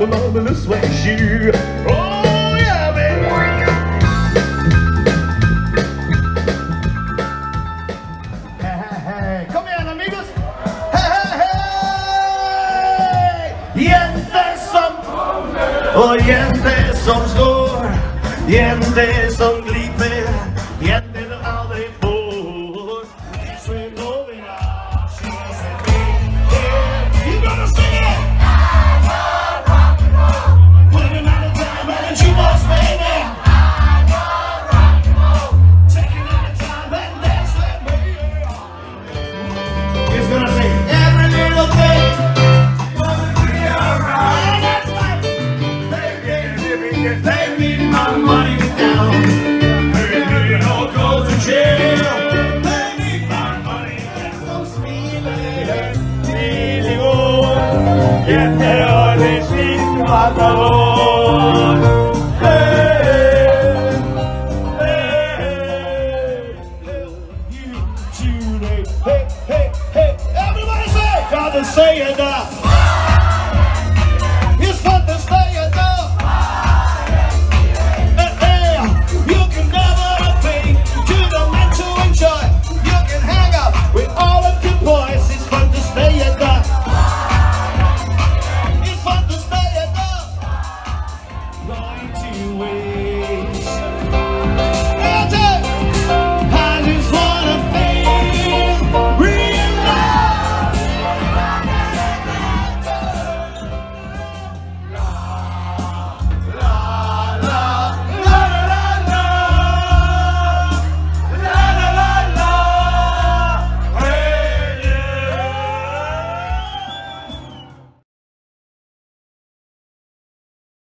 my marvelous suede shoe. Oh yeah, baby. Hey, hey, hey. Come here, amigos. Hey, hey, hey. Jenter som, och jenter som slår, jenter som gliper, jenter du aldrig får. You gonna sing it? Putting out a time at the jukebox, baby. Taking out the time and dance with me. He's gonna sing every little thing. Gonna be alright. That's right. They need my money down. They need all go to jail. They need my money down. Those feelings. Jenter har det sist alla år. Hey, hey, you, Judy. Hey, hey, hey. Everybody say, God is saying that.